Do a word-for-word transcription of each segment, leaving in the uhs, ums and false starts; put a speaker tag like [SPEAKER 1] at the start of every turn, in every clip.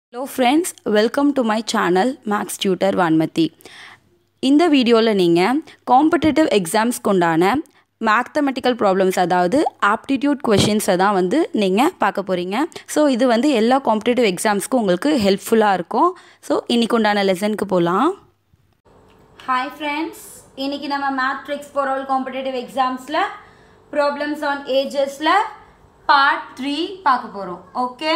[SPEAKER 1] Hello friends, welcome to my channel Max Tutor Vanmati. இந்த வீடியோல நீங்க காம்படிட்டிவ் எக்ஸாம்ஸ்க்கு உண்டான மேத்தமெட்டிக்கல் ப்ராப்ளம்ஸ் அதாவது ஆப்டிடியூட் क्वेश्चंस தான் வந்து நீங்க பார்க்க போறீங்க. சோ இது வந்து எல்லா காம்படிட்டிவ் எக்ஸாம்ஸ்க்கு உங்களுக்கு ஹெல்ப்ஃபுல்லா இருக்கும். சோ இன்னைக்கு உண்டான லெசனுக்கு போலாம். Hi friends, இன்னைக்கு நம்ம Math Tricks for all competitive examsல problems on agesல part three பார்க்க போறோம். Okay?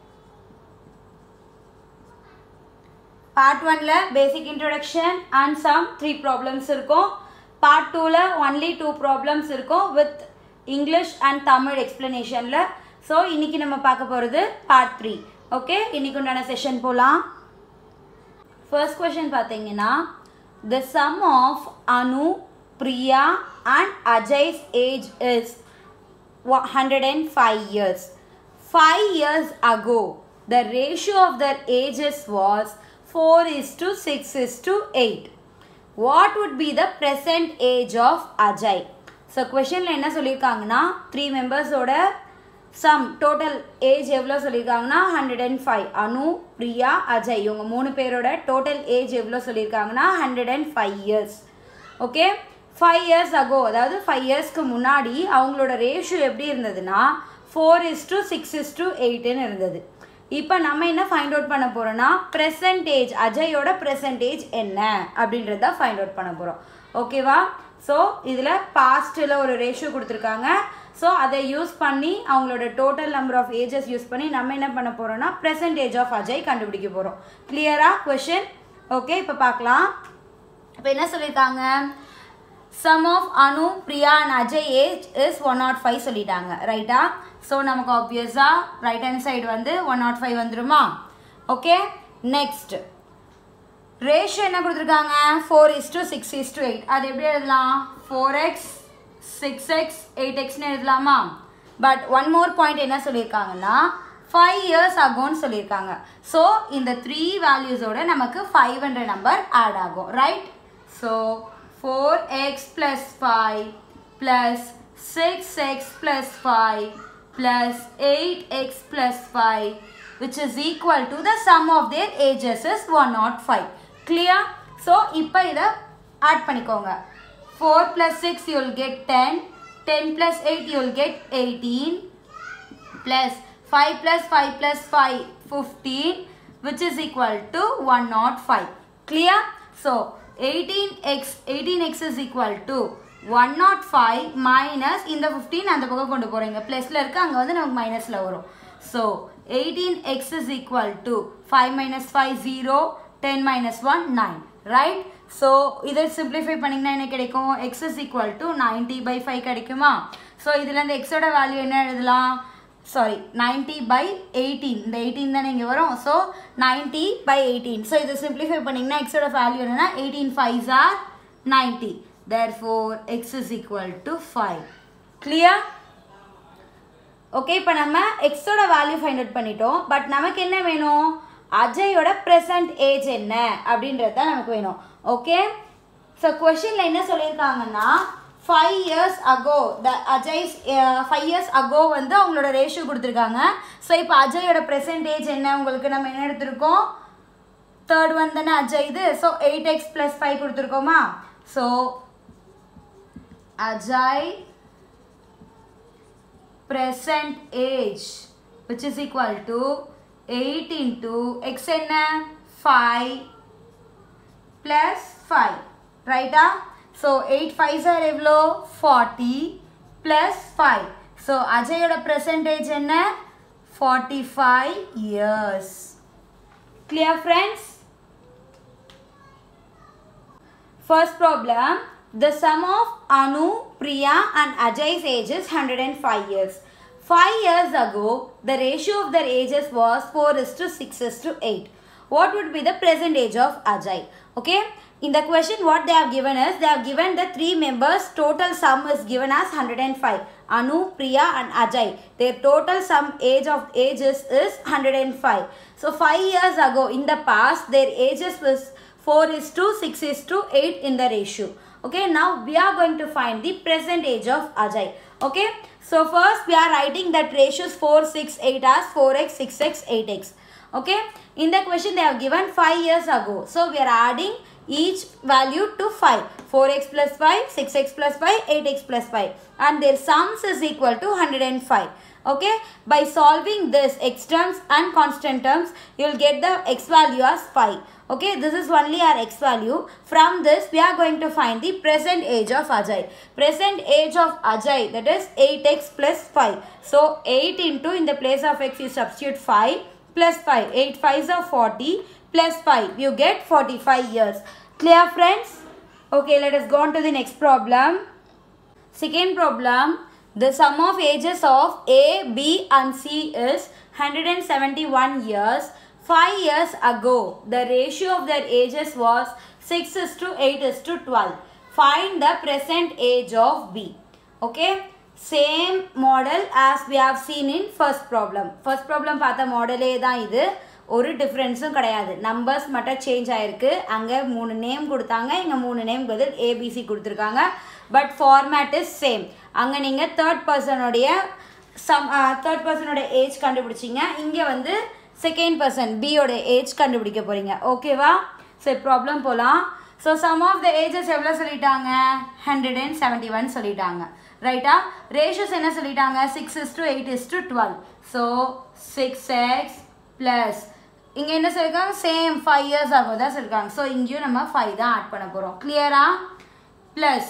[SPEAKER 1] Part one la basic introduction and some three problems இருக்கும். Part two la only two problems இருக்கும் with English and Tamil explanation la. So இன்னைக்கு நம்ம பார்க்க போறது part three. Okay, இன்னைக்கு உண்டான செஷன் போலாம். First question பாத்தீங்கன்னா the sum of Anu, Priya and Ajay's age is one hundred five years. five years ago the ratio of their ages was four is to six is to eight. What would be the present age of Ajay? So question la enna sollirukanga three members oda sum total age evlo sollirukanga one hundred five. Anu, Priya, Ajay ivanga மூணு பேரோட total age evlo sollirukanga one hundred five years. Okay, five years ago அதாவது five years க்கு முன்னாடி அவங்களோட ratio எப்படி இருந்ததுன்னா four is to six is to eight ன்னு இருந்தது. இப்போ நம்ம என்ன ஃபைண்ட் அவுட் பண்ண போறோம்னா பெர்சன்டேஜ் அஜயோட பெர்சன்டேஜ் என்ன அப்படின்றத ஃபைண்ட் அவுட் பண்ண போறோம். ஓகேவா? சோ இதுல பாஸ்ட்ல ஒரு ரேஷியோ கொடுத்திருக்காங்க. சோ அதை யூஸ் பண்ணி அவங்களோட total number of ages use பண்ணி நம்ம என்ன பண்ண போறோம்னா பெர்சன்டேஜ் ஆஃப் அஜய் கண்டுபிடிக்க போறோம். கிளியரா क्वेश्चन? ஓகே, இப்போ பார்க்கலாம். இப்போ என்ன சொல்லிருக்காங்க? sum of Anu, Priya and Ajay age is one oh five சொல்லிட்டாங்க. ரைட்டா? So நமக்கு obviously right hand side வந்து one oh five வந்துருமா? ஓகே, next ratio என்ன கொடுத்திருக்காங்க? four is to six is to eight. அது எப்படி எழுதலாம்? four x six x eight x ன்னு எழுதலாமா? but one more point என்ன சொல்லிருக்காங்கன்னா five years ago ன்னு சொல்லிருக்காங்க. so இந்த three values ஓட நமக்கு five hundred number add ஆகும். right? so four x plus five plus six x plus five plus eight x plus five which is equal to the sum of their ages is one oh five. Clear? So இப்போ இதை add பண்ணிக்கோங்க. four plus six you will get ten. ten plus eight you will get eighteen. Plus five plus five plus five fifteen which is equal to one oh five. Clear? So eighteen x eighteen x is equal to one oh five minus இந்த fifteen அந்த பக்கம் கொண்டு போறீங்க பிளஸ்ல இருக்கு அங்க வந்து நமக்கு மைனஸ்ல வரும். so eighteen x is equal to five minus five zero, ten minus one nine. right? so இதை சிம்பிளிஃபை பண்ணீங்கன்னா என்ன கிடைக்கும்? x is equal to ninety by five கிடைக்குமா? so இதுல இந்த x ஓட வேல்யூ என்ன எழுதலாம்? sorry ninety by eighteen. இந்த eighteen தானே இங்க வரும். so ninety by eighteen. so இதை சிம்பிளிஃபை பண்ணீங்கன்னா x ஓட வேல்யூ என்னன்னா eighteen fives are ninety. therefore x is equal to five. clear? okay, இப்போ நம்ம x ஓட வேல்யூ ஃபைண்ட் அவுட் பண்ணிட்டோம். பட் நமக்கு என்ன வேணும்? அஜயோட present age என்ன அப்படின்றது தான் நமக்கு வேணும். ஓகே, so क्वेश्चनல என்ன சொல்லிருக்காங்கன்னா five years ago the Ajay's uh, five years ago வந்து அவங்களோட ரேஷியோ கொடுத்திருக்காங்க. so இப்போ அஜயோட present age என்ன உங்களுக்கு நம்ம என்ன எடுத்துருக்கோம்? third one தானே அஜய் இது. so eight x plus five கொடுத்திருக்கோமா? so Ajay present age which is equal to eight into x என்ன five plus five. right? so eight fives are எவ்வளோ? forty plus five. so அஜயோட present age என்ன? forty-five years. clear friends? first problem, the sum of Anu, Priya and Ajay's age is one hundred five years. five years ago, the ratio of their ages was four is to six is to eight. What would be the present age of Ajay? Okay, in the question what they have given is, they have given the three members total sum is given as one hundred five. Anu, Priya and Ajay. Their total sum age of ages is one hundred five. So five years ago in the past, their ages was four is to six is to eight in the ratio. Okay, now we are going to find the present age of Ajay. Okay, so first we are writing that ratios four, six, eight as four x, six x, eight x. Okay, in the question they have given five years ago, so we are adding each value to five. four x plus five, six x plus five, eight x plus five, and their sums is equal to one hundred five. Okay, by solving this x terms and constant terms, you will get the x value as five. Okay, this is only our x value. From this we are going to find the present age of Ajay. Present age of Ajay, that is eight x plus five. So eight into, in the place of x you substitute five, plus five. eight fives are forty, plus five, you get forty-five years. Clear, friends? Okay, let us go on to the next problem. Second problem, the sum of ages of A, B and C is one hundred seventy-one years. five years ago, the ratio of their ages was six is to eight is to twelve. Find the present age of B. Okay, same model as we have seen in first problem. First problem பார்த்த மாடலே தான் இது. ஒரு டிஃபரன்ஸும் கிடையாது. Numbers மட்டும் change ஆயிருக்கு. அங்கே மூணு name கொடுத்தாங்க, இங்கே மூணு நேம் பதில் ஏபிசி கொடுத்துருக்காங்க. But format is same. அங்கே நீங்கள் தேர்ட் பர்சனுடைய சம் தேர்ட் பர்சனோட ஏஜ் கண்டுபிடிச்சிங்க. இங்கே வந்து செகண்ட் பர்சன் பியோட ஏஜ் கண்டுபிடிக்க போகிறீங்க. ஓகேவா? சரி, ப்ராப்ளம் போகலாம். So sum of the ages எவ்வளோ சொல்லிட்டாங்க? ஹண்ட்ரட் அண்ட் செவன்ட்டி ஒன் சொல்லிட்டாங்க. ரைட்டா? ரேஷியோஸ் என்ன சொல்லிட்டாங்க? Six is to eight is to twelve. So six x plus இங்கே என்ன சொல்லியிருக்காங்க? சேம் ஃபைவ் இயர்ஸ் ஆகும் தான் சொல்லியிருக்காங்க. ஸோ இங்கேயும் நம்ம ஃபைவ் தான் ஆட் பண்ண போகிறோம். கிளியரா? Plus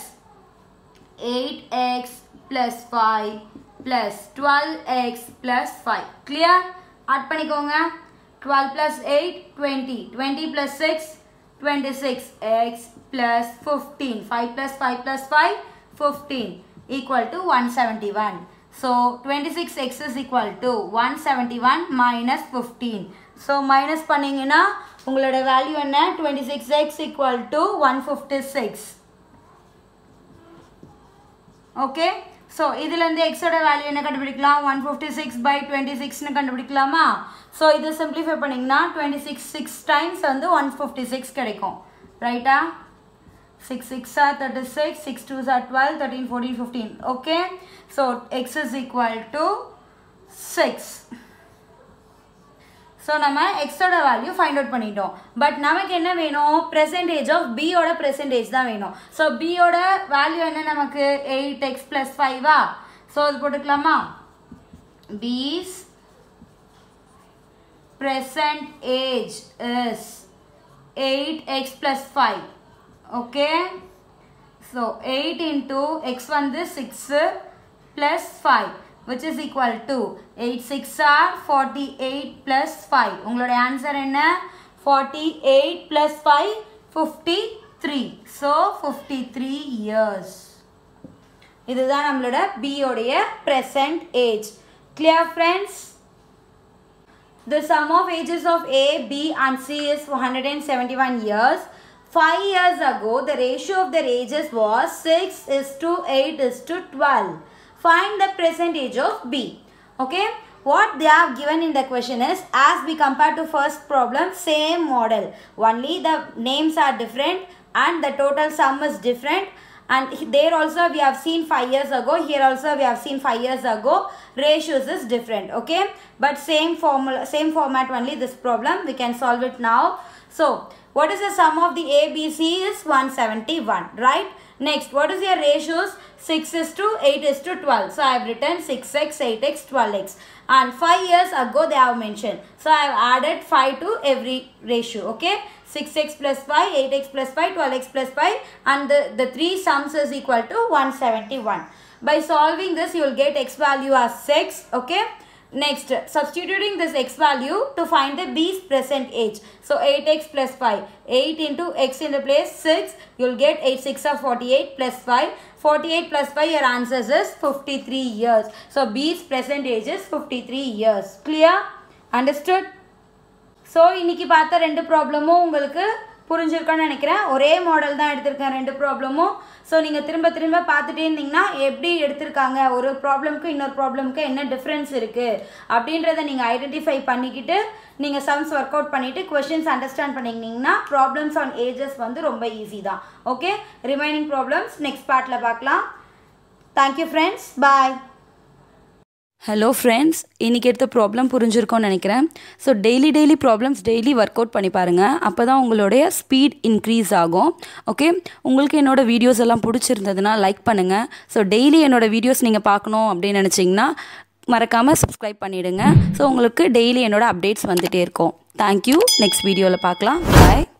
[SPEAKER 1] eight x plus five plus twelve x plus five. Clear? Add பண்ணிக்கோங்க. Twelve plus eight twenty, twenty plus six twenty-six x plus fifteen. five plus five plus five, fifteen equal to one hundred seventy-one. So twenty-six x is equal to one hundred seventy-one minus fifteen. So minus பண்ணீங்கன்னா உங்களோட value என்ன? twenty-six x equal to one hundred fifty-six. Okay, so இதிலிருந்து x ஓட value என்ன கண்டுபிடிக்கலாம்? one hundred fifty-six by twenty-six னு கண்டுபிடிக்கலாமா? So இது simplify பண்ணீங்கன்னா twenty-six six times வந்து one hundred fifty-six கிடைக்கும். ரைட்டா? six six are thirty-six, six twos are twelve, thirteen, fourteen, fifteen. Okay, so x is equal to six. So நம்ம x ஓட value find out பண்ணிட்டோம். But நமக்கு என்ன வேணும்? percentage of b ஓட percentage தான் வேணும். So b ஓட வேல்யூ என்ன நமக்கு? eight x plus five ஆ? So அது போட்டுக்கலாமா? b's present age is eight x plus five. Okay, so eight into x வந்து six plus five, which is equal to eight six are forty-eight plus five. உங்களோட answer என்ன? forty-eight plus five, fifty-three. So fifty-three years. இதுதான் நம்மளோட b உடைய present age. Clear, friends? The sum of ages of A, B and C is one hundred seventy-one years. five years ago, the ratio of their ages was six is to eight is to twelve. Find the present age of B. Okay, what they have given in the question is, as we compare to first problem, same model. Only the names are different and the total sum is different. And there also we have seen five years ago. Here also we have seen five years ago. Ratios is different. Okay, but same formula, same format only. This problem we can solve it now. So what is the sum of the A, B, C is one hundred seventy-one, right? Next, what is your ratios? six is to eight is to twelve. So I have written six x, eight x, twelve x. And five years ago they have mentioned. So I have added five to every ratio. Okay, six x plus five, eight x plus five, twelve x plus five, and the, the three sums is equal to one hundred seventy-one. By solving this, you will get x value as six. Okay, next, substituting this x value to find the b's present age. So eight x plus five, eight into x in the place six, you will get eight six are forty-eight plus five, forty-eight plus five, your answer is fifty-three years. So b's present age is fifty-three years. Clear? Understood? So இன்னைக்கு பார்த்த ரெண்டு ப்ராப்ளமும் உங்களுக்கு புரிஞ்சிருக்கும்னு நினைக்கிறேன். ஒரே model தான் எடுத்திருக்கேன் ரெண்டு ப்ராப்ளமும். ஸோ நீங்கள் திரும்ப திரும்ப பார்த்துட்டே இருந்தீங்கன்னா எப்படி எடுத்திருக்காங்க, ஒரு ப்ராப்ளம்க்கு இன்னொரு ப்ராப்ளம்க்கு என்ன டிஃப்ரென்ஸ் இருக்குது அப்படின்றத நீங்கள் ஐடென்டிஃபை பண்ணிக்கிட்டு நீங்கள் சம்ஸ் ஒர்க் அவுட் பண்ணிவிட்டு கொஷின்ஸ் அண்டர்ஸ்டாண்ட் பண்ணிக்கிட்டிங்கன்னா ப்ராப்ளம்ஸ் ஆன் ஏஜஸ் வந்து ரொம்ப ஈஸி தான். ஓகே, ரிமைனிங் ப்ராப்ளம்ஸ் நெக்ஸ்ட் பார்ட்டில் பார்க்கலாம். Thank you friends, bye. Hello friends, இன்றைக்கி எடுத்த ப்ராப்ளம் புரிஞ்சிருக்கோன்னு நினைக்கிறேன். So daily daily problems daily work out பண்ணி பாருங்கள். அப்போ தான் உங்களுடைய ஸ்பீட் இன்க்ரீஸ் ஆகும். ஓகே, உங்களுக்கு என்னோடய வீடியோஸ் எல்லாம் பிடிச்சிருந்ததுன்னா லைக் பண்ணுங்கள். ஸோ டெய்லி என்னோடய வீடியோஸ் நீங்கள் பார்க்கணும் அப்படின்னு நினச்சிங்கன்னா மறக்காமல் சப்ஸ்கிரைப் பண்ணிவிடுங்க. ஸோ உங்களுக்கு டெய்லி என்னோடய அப்டேட்ஸ் வந்துகிட்டே இருக்கும். தேங்க்யூ. நெக்ஸ்ட் வீடியோவில் பார்க்கலாம். பாய்.